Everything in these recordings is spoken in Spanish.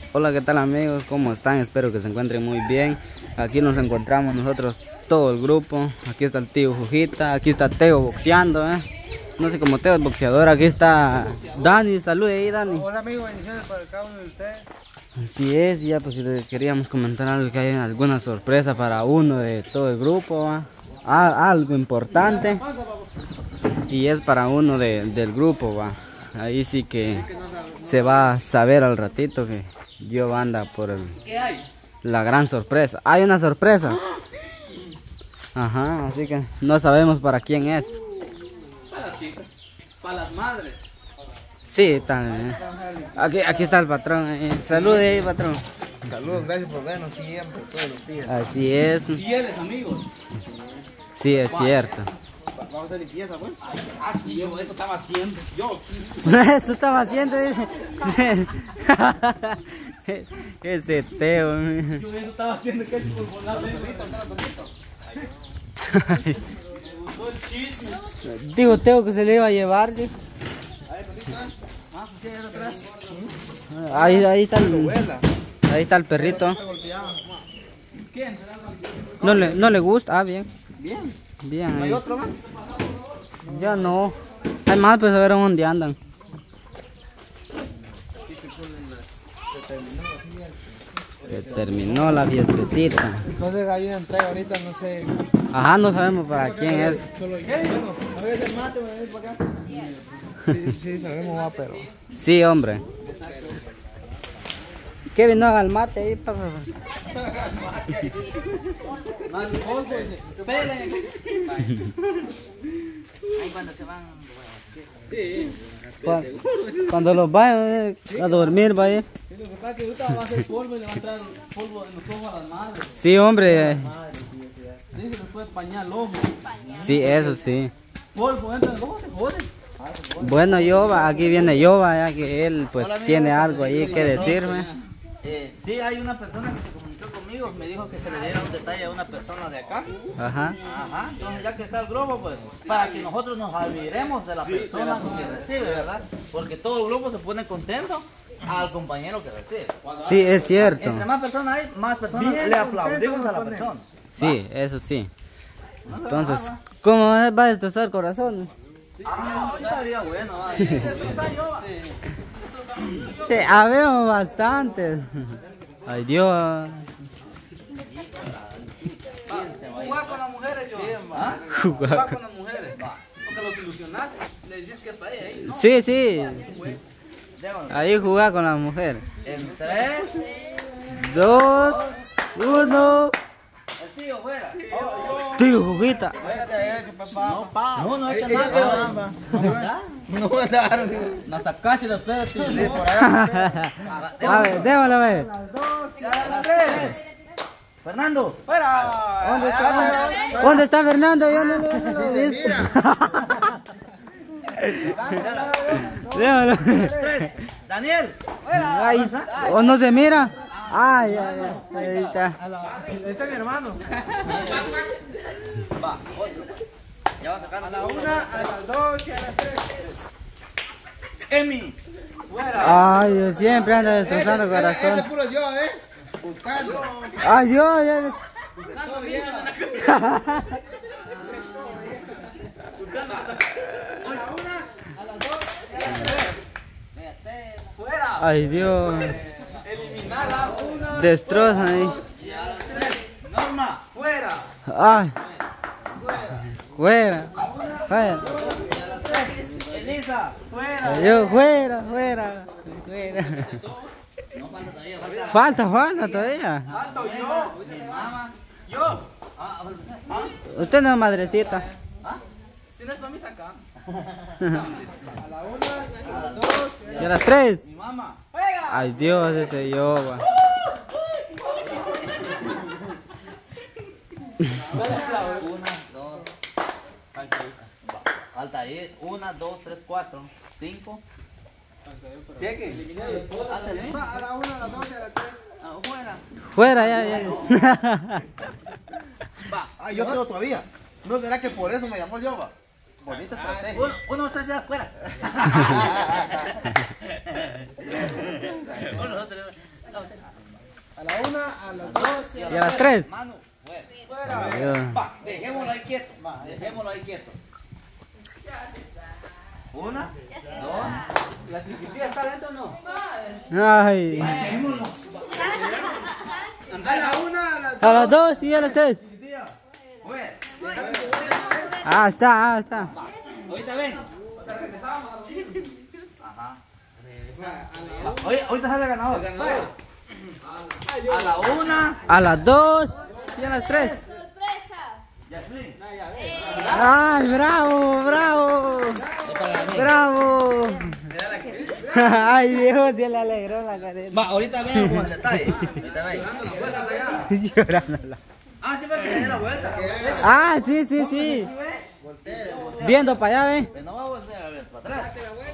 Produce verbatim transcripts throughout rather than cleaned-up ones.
Hola, ¿qué tal amigos? ¿Cómo están? Espero que se encuentren muy bien. Aquí nos encontramos nosotros, todo el grupo. Aquí está el tío Jujita, aquí está Teo boxeando, ¿eh? No sé cómo Teo es boxeador. Aquí está Dani, salude ahí Dani. Hola amigos, bendiciones para cada uno de ustedes. Así es, ya pues le queríamos comentar algo, que hay alguna sorpresa para uno de todo el grupo, ¿va? Ah, algo importante. Y es para uno de, del grupo, va. Ahí sí que se va a saber al ratito que yo anda por el, la gran sorpresa. Hay una sorpresa. Ajá, así que no sabemos para quién es. Para las chicas, para las madres. Sí, también. Aquí, aquí está el patrón. Eh. Salude ahí, patrón. Saludos, gracias por vernos siempre, todos los días. Así es. Fieles amigos. Sí, es cierto. Vamos a hacer limpieza, pues. Ah, sí, yo eso estaba haciendo. Yo, Eso estaba haciendo. Dice. Ese Teo. yo eso estaba haciendo. ¿Qué tipo de volar? Digo Teo que se le iba a llevar. ¿Sí? Ahí, ahí está el, ahí está el perrito. ¿Quién? No le, no le gusta. Ah, bien. Bien. Bien. ¿No hay Ahí. otro más? Ya no. Hay más, pues a ver dónde andan. Se terminó la fiestecita. No sé, hay una entrega ahorita, no sé. Ajá, no sabemos para quién es. Solo bueno, a ver el mate, voy a ir para acá. Sí, sí, sabemos, va, pero. Sí, hombre. Kevin, no haga el mate ahí, papá. Más polvo. Esperen. Ahí cuando se van. Sí. Cuando, cuando los vayan a dormir, vaya. Sí, lo que pasa es que ahorita va a hacer polvo y le va a entrar polvo en los ojos a las madres. Sí, hombre. Sí, se les puede pañar el ojo. Sí, eso sí. Polvo entra en el ojo, se jode. Bueno, Yoba, aquí viene Yoba, ya que él pues tiene algo ahí que decirme. Eh, sí, hay una persona que se comunicó conmigo, me dijo que se le diera un detalle a una persona de acá. Ajá. Ajá, entonces ya que está el grupo, pues, para que nosotros nos olvidemos de la persona que recibe, ¿verdad? Porque todo el grupo se pone contento al compañero que recibe. Sí, es cierto. Entre más personas hay, más personas le aplaudimos a la persona. Sí, eso sí. Entonces, ¿cómo va a destrozar el corazón? Ah, sí estaría bueno, ¿va? Sí, habemos bastantes. Ay, Dios. Jugar con las mujeres, yo. ¿Ah? Jugar con las mujeres. Porque los ilusionaste. Le dices que es para ella ahí. No. Sí, sí. Démoslo. Ahí jugar con la mujer. En tres, Dos, uno. el tío fuera. Tío, Jujita. No, pa. No, no hay que nada. No mandaron. Nos sacaste los pedos, tío. Por A ver, démoslo a ver. Fernando. ¡Fuera! ¿Dónde está, ¿Dónde está Fernando? Yo no, lo- no lo he visto. Démoslo. Tres. Daniel. Ahí, ¿o no se mira? Ay, ay, ay, ahí está. Ahí está mi hermano. Va, otro. Ya va sacando. A la una, a las dos y a las tres. Emi. Ay, Dios, siempre anda destrozando el Ese corazón. es puro yo, ¿eh? Buscando. Ay, Dios, ya. Ay, Dios. Destrozan ahí. Norma. ¡Fuera! Ay. Fuera. Fuera. Elisa. ¡Fuera! Yo, fuera, fuera. Fuera. No falta todavía, falta. Falta, falta todavía. ¡Falto yo! Mi mamá. ¡Yo! Ah, Usted no es madrecita. Si no es para mí, saca. A la una, a las dos y a las Y a las tres. mi mamá. Ay, Dios, ese yo, va. Una, dos. Falta ahí. Una, dos, tres, cuatro. Cinco. Cheque. Hasta el tres. A la una, a las dos y a las tres. Afuera. Fuera, ya, ya. Va. Ah, yo quedo todavía. ¿No será que por eso me llamó el Yoba? Bonita estrategia. Uno, uno, dos, tres, afuera. Uno, dos, tres. A la una, a las dos Y a las tres. Manu, fuera. Adiós. Va, dejémoslo ahí quieto. Va, dejémoslo ahí quieto. Una, dos. ¿La chiquitilla está adentro o no? Ay. Dejémoslo. a la una, a las A las dos y a las tres. Fuera. Ah, está, ah, está. Ahorita ven. Ajá. Va, oye, ahorita sale el ganador. A la una. A las dos y a las tres. Yasmin. Ay, bravo, bravo. Bravo. Ay, Dios, se le alegró la cadena. Va, ahorita ven con el detalle. Ahorita ven. Llorando. Ah, sí, para que le dé la vuelta. Ah, sí, sí, sí. Viendo para allá, ve. Pero no va a volver a ver para atrás.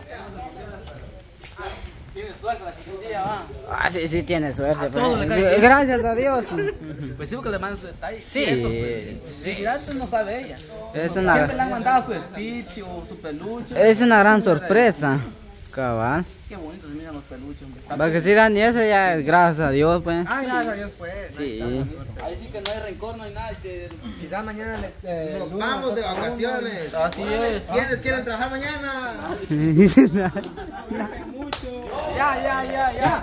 Tiene suerte la chiquitilla, va. Ah, sí, sí, tiene suerte. todo le pues. cae bien. Gracias a Dios. Pues sí, porque le mandan su detalle. Sí. Eso, pues. Sí, ya tú no sabe ella. Es Siempre le han una, mandado su Stitch o su peluche. es una gran sorpresa. Cabal. Qué bonitos se miran los peluches, hombre. Está- Para que si dan y eso ya es gracias a Dios, pues. Ah, gracias a Dios, pues. Sí. Ahí sí que no hay rencor, no hay nada. Que... Quizás mañana le, eh, Nos lunes vamos le de toca a uno. vacaciones. Así es. ¿Quiénes quieren trabajar mañana? Ya, ya, ya, ya.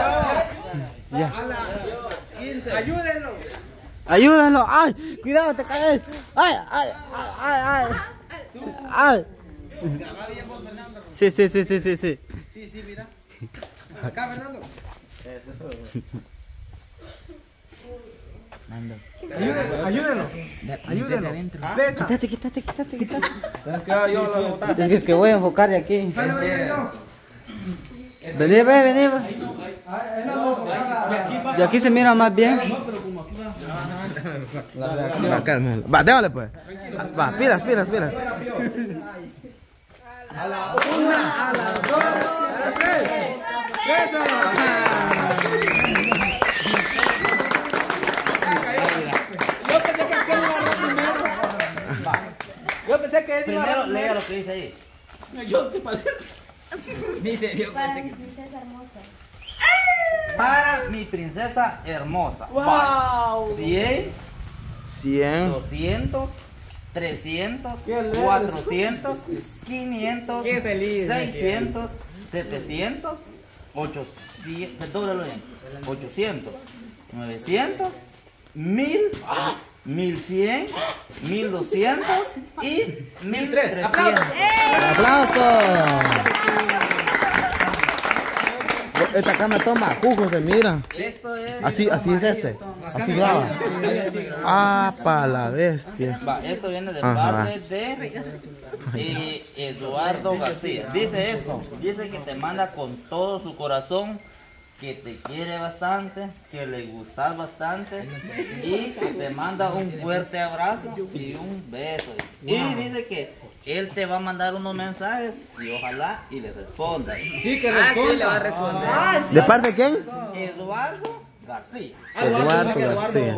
A la quince. Ayúdenlo. Ayúdalo. Ay, cuidado, te caes. Ay, ay, ay, ay. Ay. Sí, sí, sí, sí, sí, sí. Sí, sí, mira. Acá, Fernando. Ayúdenlo. Ayúdenlo. Ayúdenlo. Pesa. Quítate, quítate, quítate, quítate. Yo lo voy a botar. Es que es que voy a enfocar de aquí. Dale, dale, yo. Vení, ve, vení, ve. Ah, él no lo va a botar. De aquí se mira más bien. Va, cálmalo. Va, déjale pues. Va, pilas, pilas, pilas. A la una, a las dos, a las tres. ¡Pesa! Yo pensé que aquel iba a dar primero. Yo pensé que ese iba a Primero dar lea primero. lo que dice ahí. Yo, qué padre. Dice, yo Para mi princesa hermosa. Para mi princesa hermosa. Wow. cien, cien. doscientos, trescientos, cuatrocientos, quinientos, Qué feliz, seiscientos, setecientos, ochocientos, dóblalo bien, ochocientos, novecientos, mil, mil cien, mil doscientos y mil trescientos. ¡Aplausos! Esta cama toma jugo, se mira. Esto es. Así, así es este. Así graba. Ah, para la bestia. Va, esto viene de Ajá. parte de eh, Eduardo García. Dice eso, dice que te manda con todo su corazón, que te quiere bastante, que le gustas bastante y que te manda un fuerte abrazo y un beso. Y dice que él te va a mandar unos mensajes y ojalá y le responda. Sí, que responda. le va a responder. ¿De parte de quién? Eduardo García. Eduardo García.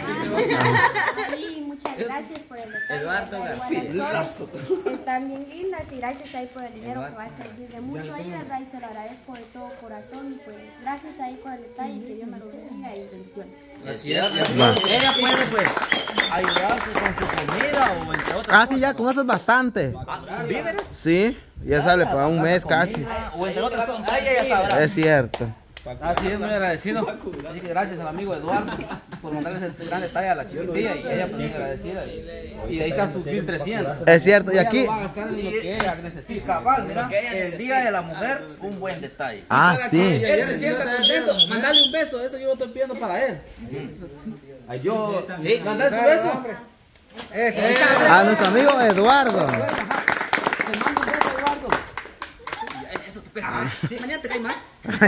Y muchas gracias por el detalle. Eduardo García. Están bien lindas y gracias ahí por el dinero que va a servir de mucho ahí, ¿verdad? Y se lo agradezco de todo corazón. Y pues gracias ahí por el detalle, que Dios me lo bendiga y bendiciones. Así es. Ella puede pues ayudarse con su comida o entre otras Ah, sí, ya, con eso es bastante. cosas. ¿Víveres? Sí, ya sale para un mes casi. O entre otras cosas. Ah, ella ya sabrá. Es cierto. Así es, muy agradecido. Así que gracias al amigo Eduardo por mandarle ese gran detalle a la chiquitilla y ella pues muy agradecida. Y, y ahí están sus mil trescientos. Es cierto, y aquí. Ella lo va a gastar en lo que ella Y necesita. cabal, mira, el día de la mujer, un buen detalle. Ah, sí. Él se sienta contento. Mandale un beso, eso yo lo estoy pidiendo para él. Ay, yo. Sí, mandale su beso. A nuestro amigo Eduardo. Te mando un beso, Eduardo. Eso te pesa. Sí, mañana te cae más.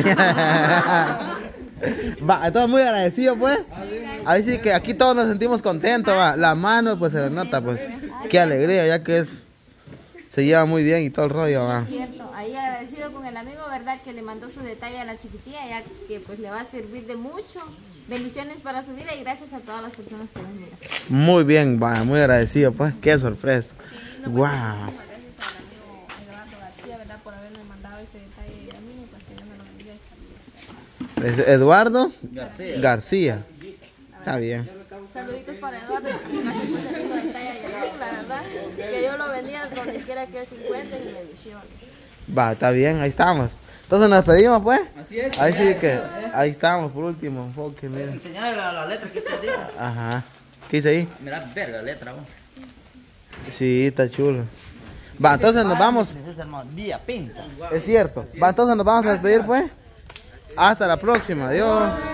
Va, entonces muy agradecido pues. Ahí sí que aquí todos nos sentimos contentos, va. La mano pues se le nota pues. Qué alegría, ya que es. Se lleva muy bien y todo el rollo, va. Cierto, ahí agradecido con el amigo, ¿verdad? Que le mandó su detalle a la chiquitilla, ya que pues le va a servir de mucho. Bendiciones para su vida y gracias a todas las personas que nos miran. Muy bien, va, muy agradecido pues. Qué sorpresa. Sí, no, pues, Wow. gracias al amigo Eduardo García, ¿verdad? Por haberme mandado ese detalle a mí, pues que Dios me lo bendiga y salud. Es Eduardo García. García. Está bien. Saluditos para Eduardo. Gracias por ser lindo detalle a Yasmin, la verdad. Que Dios lo bendiga donde quiera que él se encuentre y bendiciones. Va, está bien, ahí estamos. Entonces nos despedimos, pues. Así es. Ahí sí que, ahí estamos, por último, enfoque, mira. Enseñale la, la letra que te dijo. Ajá. ¿Qué dice ahí? Mira, verga la letra, vos. Sí, está chulo. Va, entonces nos vamos. Día pinta. Es cierto. Va, entonces nos vamos a despedir, pues. Hasta la próxima. Adiós.